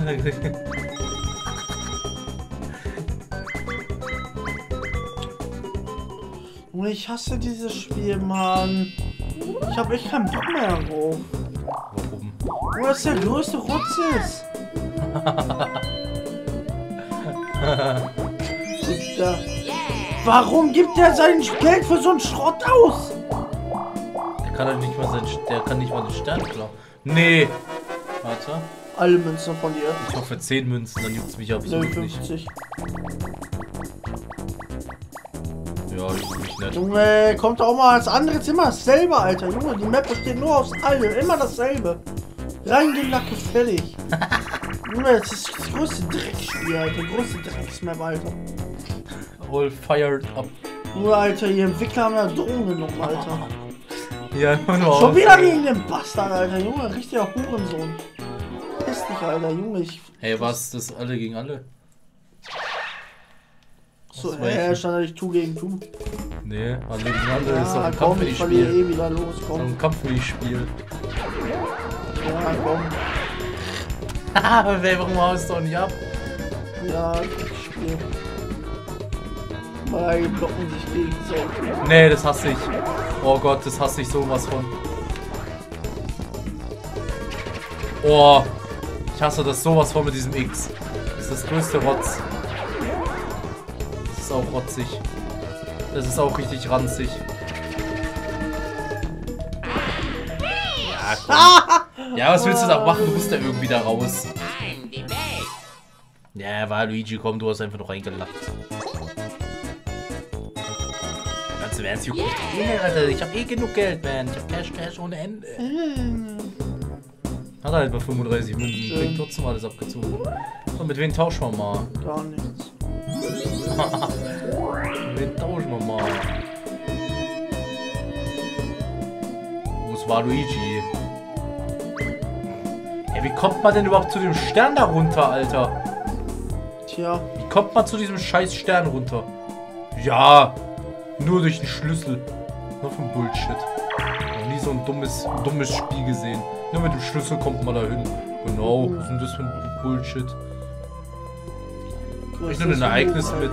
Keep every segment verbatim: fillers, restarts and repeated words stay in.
Und ich hasse dieses Spiel, Mann. Ich habe echt keinen Bock mehr darauf. Warum? Weil das der größte Rotz ist. der, warum gibt der sein Geld für so einen Schrott aus? Der kann doch nicht mal sein, der kann nicht mal den Stern klauen. Nee. Warte. Alle Münzen von dir. Ich hoffe zehn Münzen, dann juckt's mich absolut nicht. Ja, juckt mich nicht. Junge, kommt auch mal als anderes immer dasselbe, Alter. Junge, die Map besteht nur aus allem. Immer dasselbe. Rein die Lacke, fertig. Junge, das ist das größte Dreckspiel, Alter. Größte Drecksmap, Alter. All fired up. Nur, Alter, die Entwickler haben ja Drogen genommen, Alter. Ja, immer nur Schon wieder gegen den Bastard, Alter. Junge, richtiger Hurensohn. Piss dich, Alter, Junge. Ich, hey, was? Das alle gegen alle? So, äh, stand da nicht Tu gegen Tu. Nee, alle gegen alle Ja, ist doch ein komm, Kampf, wie ich ich verliere spiele. eh wieder los, komm. Ein Kampf, wie ich spiele. Ja, komm. Haha, warum haust du doch nicht ab? Ja, ich spiele. Weil die blocken sich gegenseitig. Nee, das hasse ich. Oh Gott, das hasse ich sowas von. Oh, ich hasse das sowas von mit diesem X. Das ist das größte Rotz. Das ist auch rotzig. Das ist auch richtig ranzig. Ja, komm. Ja, was willst du da machen? Du musst ja irgendwie da raus. Ja, war Luigi, komm, du hast einfach noch reingelacht. Ganz im Ernst, juckt mich eh, Alter. Ich hab eh genug Geld, man. Ich hab Cash, Cash ohne Ende. Hat halt bei fünfunddreißig Münzen. Schön. Kriegt trotzdem alles abgezogen. So, mit wem tauschen wir mal? Gar nichts. Mit wem tauschen wir mal? Wo ist Waluigi? Ey, wie kommt man denn überhaupt zu dem Stern da runter, Alter? Tja. Wie kommt man zu diesem scheiß Stern runter? Ja, nur durch den Schlüssel. Nur von Bullshit. Noch nie so ein dummes, dummes Spiel gesehen. Nur mit dem Schlüssel kommt man da hin. Genau, was ist denn das für ein Bullshit? Ich nehme ein Ereignis mit.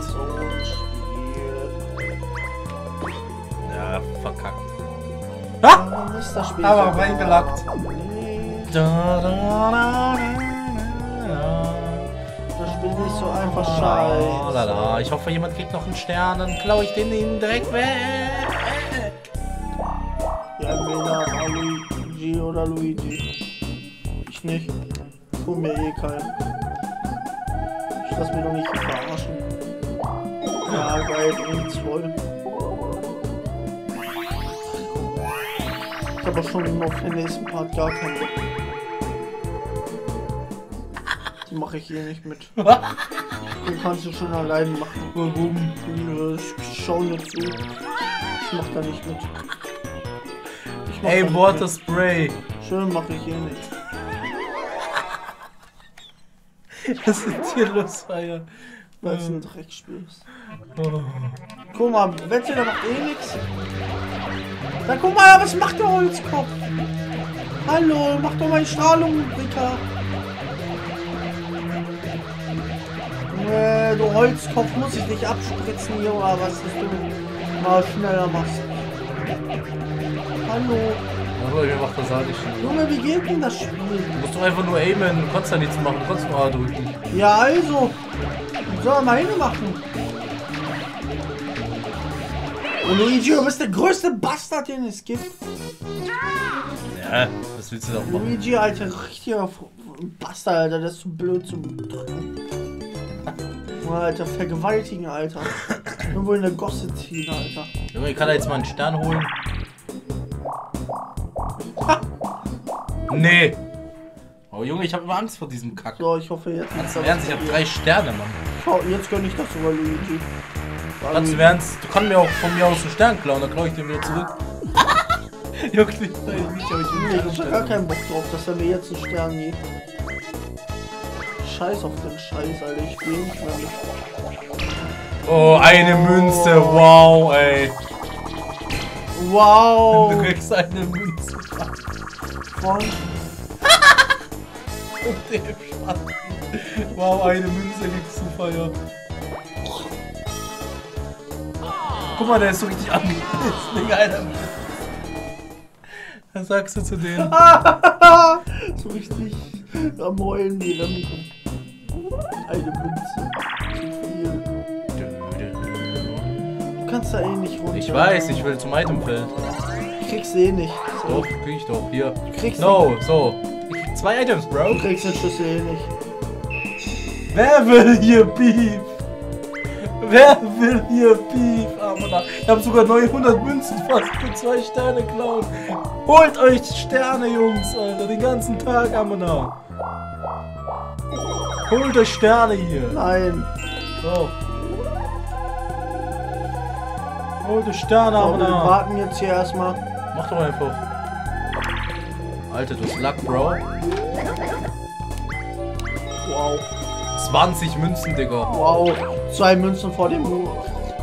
Ja, verkackt. Ah! Ist das Spiel Aber so reingelackt. Nee, Da, da, da, da, das Spiel ist so einfach da, da, scheiße. da. Ich hoffe, jemand kriegt noch einen Stern, dann klaue ich den ihnen direkt weg. Ja, entweder Luigi oder Luigi. Ich nicht. Tu mir eh keinen. Ich lass mich doch nicht verarschen. Ja, geil, eh voll. Ich hab auch schon auf den nächsten Part gar keinen Bock. Die mache ich hier nicht mit. Den kannst du schon allein machen. Warum? Ich schau nur zu. Ich mach da nicht mit. Ich mach da Ey, nicht Water mit. Spray. Schön mache ich hier nicht. Was ist hier los, Feier? Weil es ein Dreckspiel ist. Guck mal, Wette, der macht eh nichts. Dann guck mal, was macht der Holzkopf? Hallo, mach doch mal die Strahlung, Dicker. Äh, du Holzkopf, muss ich dich abspritzen hier oder was, dass du mal schneller machst. Hallo. Aber mir macht das auch nicht schön. Junge, wie geht denn das Spiel? Du musst doch einfach nur aimen, du kannst da nichts machen, du kannst nur A drücken. Ja, also. Soll er mal hinmachen. Und Luigi, du bist der größte Bastard, den es gibt. Ja, was willst du da machen? Luigi, Alter, richtiger Bastard, Alter, das ist zu blöd zum Drücken. Alter, vergewaltigen, Alter. Irgendwo in der Gosse ziehen, Alter. Junge, ich kann da jetzt mal einen Stern holen. Ha! Nee. Oh Junge, ich habe immer Angst vor diesem Kack. So, ich hoffe jetzt. Ganz im Ernst, ich habe drei Sterne, Mann. Schau, jetzt gönn ich das sogar, Luigi. Ganz im Ernst, du kannst mir auch von mir aus einen Stern klauen, dann klaue ich den wieder zurück. Juckt mich nicht, aber ich will Nee, nicht ich hab gar keinen Bock drauf, dass er mir jetzt einen Stern gibt. Scheiß auf den Scheiß, Alter, ich spiel nicht mehr mit. Oh, eine Münze, wow, ey. Wow! Du kriegst eine Münze. Von Und dem Spaß. Wow, eine Münze gibt's zu feiern. Guck mal, der ist so richtig angepisst wegen einer Münze. Was sagst du zu denen? So richtig am Heulen wie Remco. Eine Münze. Zu viel. Du kannst da eh nicht runter. Ich weiß, ich will zum Itemfeld. Kriegst eh nicht. So. Doch, krieg ich doch. Hier. Du kriegst No, so. Ich krieg zwei Items, Bro. Du kriegst den Schlüssel eh nicht. Wer will hier Beef? Wer will hier Beef? Aber ich habe sogar neunhundert Münzen fast für zwei Sterne klauen. Holt euch Sterne, Jungs, Alter. Den ganzen Tag, Amana. Holt euch Sterne hier. Nein. So. Holt euch Sterne, So, wir Amana. warten jetzt hier erstmal. Mach doch einfach. Alter, du hast Luck, Bro. Wow. zwanzig Münzen, Digga. Wow. Zwei Münzen vor dem Mur.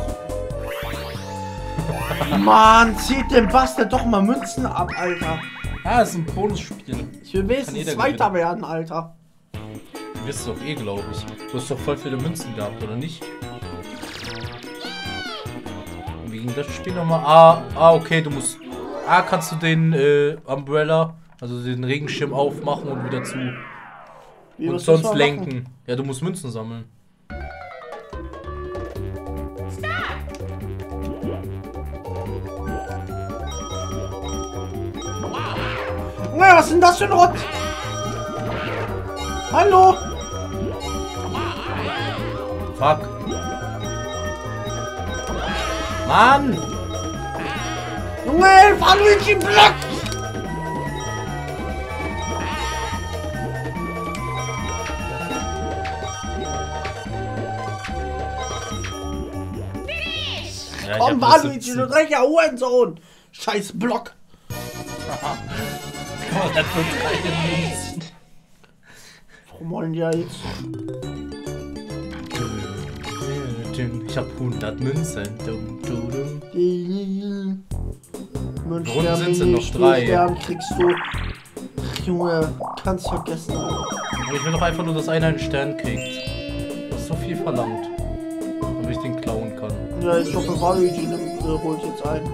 Mann, zieht dem Bastard doch mal Münzen ab, Alter. Ah, das ist ein Bonusspiel. Ich will wenigstens Zweiter werden, Alter. Du wirst doch eh, glaube ich. Du hast doch voll viele Münzen gehabt, oder nicht? Und wie ging das Spiel nochmal? Ah, ah, okay, du musst... Ah, kannst du den äh, Umbrella, also den Regenschirm aufmachen und wieder zu. Wie, und sonst lenken. Machen? Ja, du musst Münzen sammeln. Na, was ist denn das für ein Rott? Hallo? Fuck. Mann! Junge, Waluigi blockt! Ja, Komm, Waluigi, du dreckiger Hurensohn! Scheiß Block! Oh, das wird keine Münzen. Warum wollen die ja jetzt? Ich hab hundert Münzen. Die Münzen Runden sind sie noch drei. Stern kriegst du. Junge, kannst vergessen, Alter. Aber ich will doch einfach nur, dass einer einen Stern kriegt. Das ist so viel verlangt. Damit ich den klauen kann. Ja, ich hoffe, Waluigi nimmt, äh, holt jetzt ein.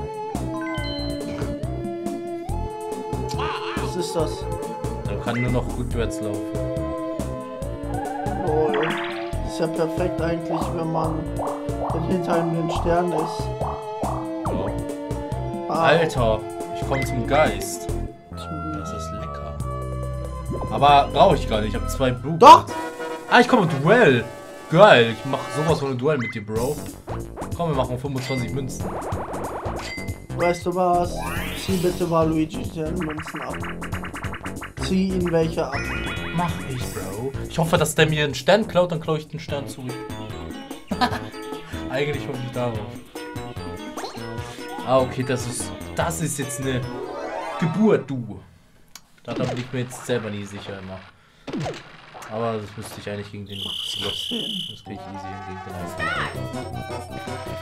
Was ist das? Da kann nur noch rückwärts laufen. Oh, das ist ja perfekt eigentlich, wenn man wenn hinter einem den Stern ist. Ja. Ah, Alter, ich komme zum Geist. Das ist lecker. Aber brauche ich gar nicht. Ich habe zwei Blue. Doch! Ah, ich komme Duell. Geil. Ich mache sowas von einem Duell mit dir, Bro. Komm, wir machen fünfundzwanzig Münzen. Weißt du was? Zieh bitte Waluigi seine Münzen ab. Zieh ihn welche ab. Mach ich, Bro. Ich hoffe, dass der mir einen Stern klaut, dann klaue ich den Stern zurück. Eigentlich hoffe ich darauf. Ah, okay, das ist. Das ist jetzt eine Geburt, du. Da bin ich mir jetzt selber nie sicher immer. Aber das müsste ich eigentlich gegen den Slot. Das kriege ich easy hin gegen den Slot.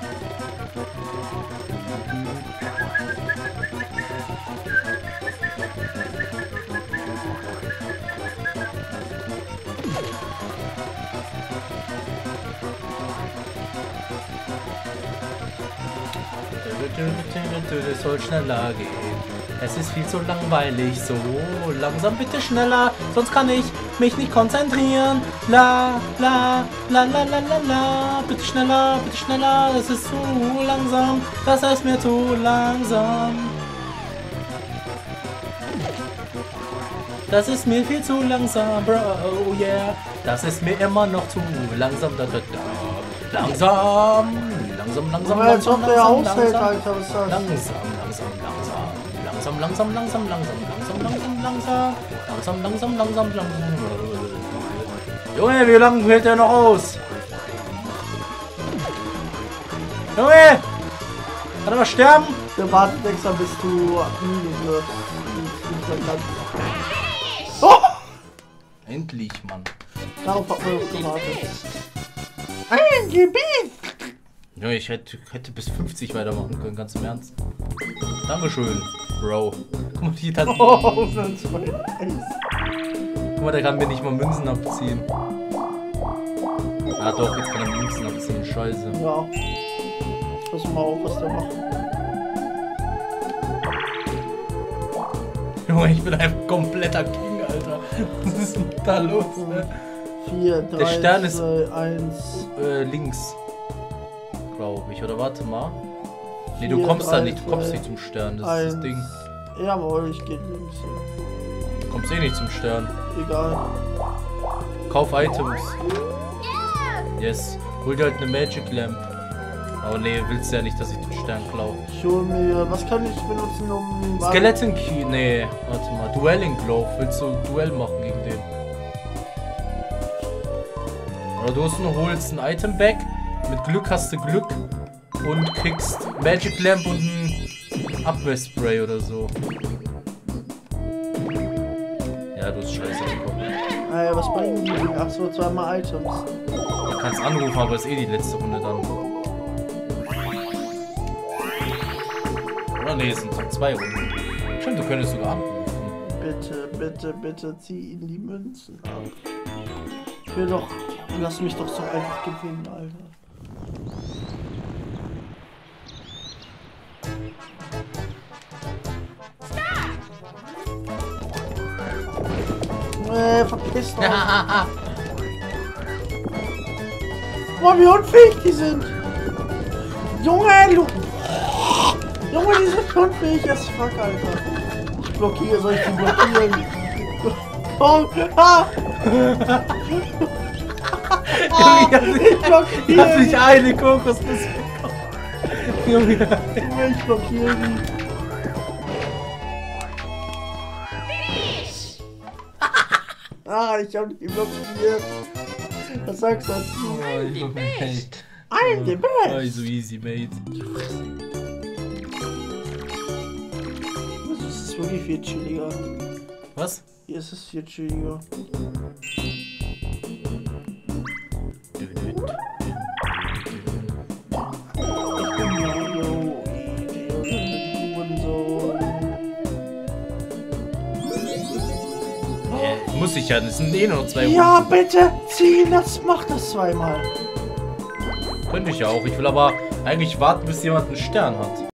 Es soll schneller gehen. Es ist viel zu langweilig. So langsam bitte schneller, sonst kann ich mich nicht konzentrieren. La la la la la la la. Bitte schneller, bitte schneller. Das ist zu langsam. Das ist mir zu langsam. Das ist mir viel zu langsam, Bro. Oh yeah. Das ist mir immer noch zu langsam. Da, da, da. Langsam. Langsam, langsam, Aber als langsam, ob der langsam, aushält, langsam. Alter, was ist das? Langsam, langsam, langsam. Langsam, langsam, langsam, langsam, langsam, langsam, langsam. Langsam, langsam, langsam, langsam. Junge, wie lange hält der noch aus? Junge! Kann er mal sterben? Der wartet extra, bis du müde wirst. Oh! Endlich, Mann. Darauf hat man noch gewartet. Ein Gebiet! Ja, ich hätte, hätte bis fünfzig weitermachen können, ganz im Ernst. Dankeschön, Bro. Guck mal, die hat... Oh, für zwei Eis. Guck mal, der kann mir nicht mal Münzen abziehen. Ah doch, jetzt kann er Münzen abziehen, scheiße. Ja. Pass mal auf, was der macht. Junge, ich bin einfach kompletter King, Alter. Was ist denn da los, ne? vier, drei, Der Stern ist zwei, eins. Äh, links. Glaube ich. Oder warte mal. Nee, du Vier, kommst da drei, nicht. Du kommst zwei, nicht zum Stern. Das eins. ist das Ding. Jawohl, ich gehe links hin. Du kommst eh nicht zum Stern. Egal. Kauf Items. Yes. Hol dir halt eine Magic Lamp. Aber nee, willst du ja nicht, dass ich den Stern klaue. Ich hol mir. Was kann ich benutzen, um. Skeleton Key. Nee, warte mal. Dueling Glove. Willst du Duell machen gegen den? Oder du hast nur holst ein Item Back. Mit Glück hast du Glück. Und kriegst Magic Lamp und ein Abwehrspray oder so. Ja, du hast Scheiße bekommen. Ah ja, was bringen die? Ach so, zweimal Items. Du kannst anrufen, aber ist eh die letzte Runde dann. Oder nee, es sind noch zwei Runden. Stimmt, du könntest sogar anrufen. Bitte, bitte, bitte zieh ihnen die Münzen ab. Ich will doch. Lass mich doch so einfach gewinnen, Alter. Äh, verpiss doch. Boah, wie unfähig die sind. Junge, du. Junge, die sind unfähig as fuck, Alter. Ich blockiere, soll ich die blockieren? Komm, ah! Ich blockiere. Lass mich eine Kokosnuss bekommen. Junge. Ich blockiere die. Ah, ich hab die blockiert. Was sagst du dazu? Oh, Junge, hey. I'm the best. Oh, so easy, mate. Das ist wirklich viel chilliger. Was? Hier ist es viel chilliger. Ich bin Mario, Ja, muss ich ja, das sind eh nur noch zwei Ja, Runden. bitte ziehen, das macht das zweimal. Könnte ich ja auch. Ich will aber eigentlich warten, bis jemand einen Stern hat.